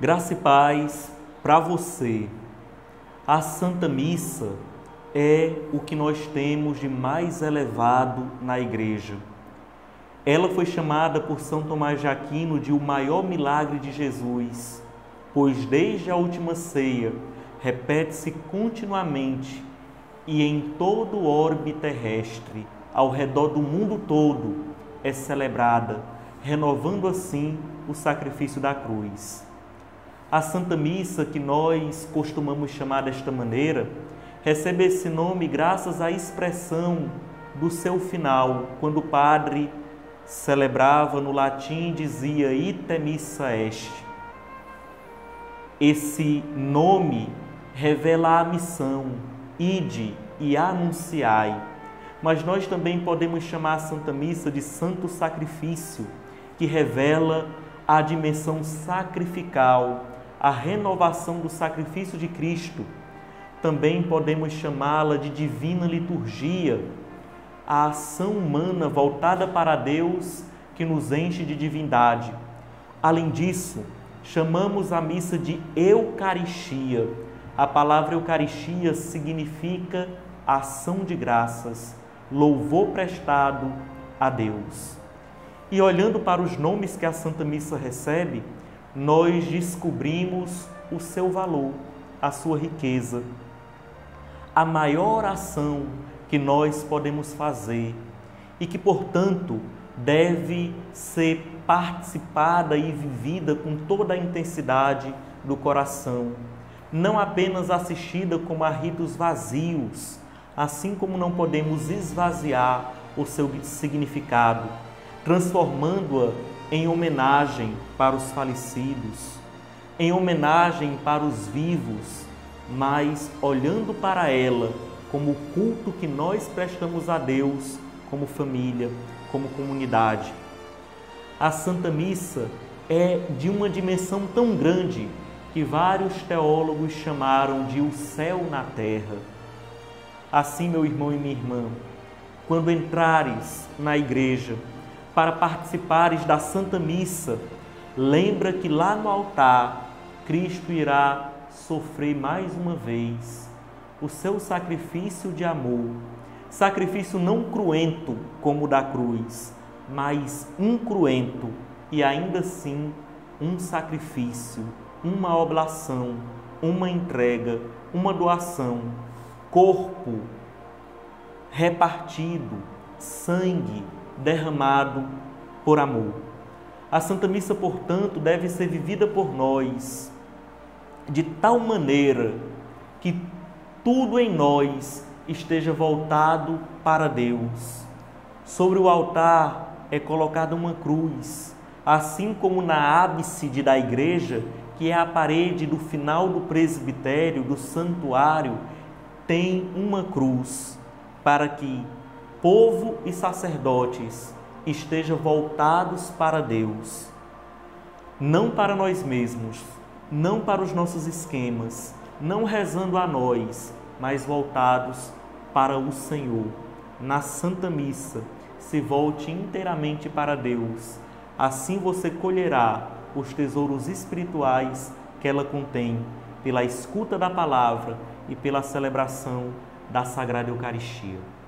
Graça e paz para você. A Santa Missa é o que nós temos de mais elevado na Igreja. Ela foi chamada por São Tomás de Aquino de o maior milagre de Jesus, pois desde a última ceia repete-se continuamente e em todo o orbe terrestre, ao redor do mundo todo, é celebrada, renovando assim o sacrifício da cruz. A Santa Missa, que nós costumamos chamar desta maneira, recebe esse nome graças à expressão do seu final, quando o padre celebrava no latim e dizia Ite missa est. Esse nome revela a missão, ide e anunciai. Mas nós também podemos chamar a Santa Missa de Santo Sacrifício, que revela a dimensão sacrificial, a renovação do sacrifício de Cristo. Também podemos chamá-la de Divina Liturgia, a ação humana voltada para Deus que nos enche de divindade. Além disso, chamamos a missa de Eucaristia. A palavra Eucaristia significa ação de graças, louvor prestado a Deus. E olhando para os nomes que a Santa Missa recebe, nós descobrimos o seu valor, a sua riqueza. A maior ação que nós podemos fazer e que, portanto, deve ser participada e vivida com toda a intensidade do coração, não apenas assistida como a ritos vazios, assim como não podemos esvaziar o seu significado, transformando-a em homenagem para os falecidos, em homenagem para os vivos, mas olhando para ela como o culto que nós prestamos a Deus como família, como comunidade. A Santa Missa é de uma dimensão tão grande que vários teólogos chamaram de o céu na terra. Assim, meu irmão e minha irmã, quando entrares na igreja para participares da Santa Missa, lembra que lá no altar Cristo irá sofrer mais uma vez o seu sacrifício de amor, sacrifício não cruento como o da cruz, mas incruento e ainda assim um sacrifício, uma oblação, uma entrega, uma doação, corpo repartido, sangue derramado por amor. A Santa Missa, portanto, deve ser vivida por nós de tal maneira que tudo em nós esteja voltado para Deus. Sobre o altar é colocada uma cruz, assim como na ábside da igreja, que é a parede do final do presbitério, do santuário, tem uma cruz, para que povo e sacerdotes estejam voltados para Deus, não para nós mesmos, não para os nossos esquemas, não rezando a nós, mas voltados para o Senhor. Na Santa Missa, se volte inteiramente para Deus. Assim você colherá os tesouros espirituais que ela contém, pela escuta da palavra e pela celebração da Sagrada Eucaristia.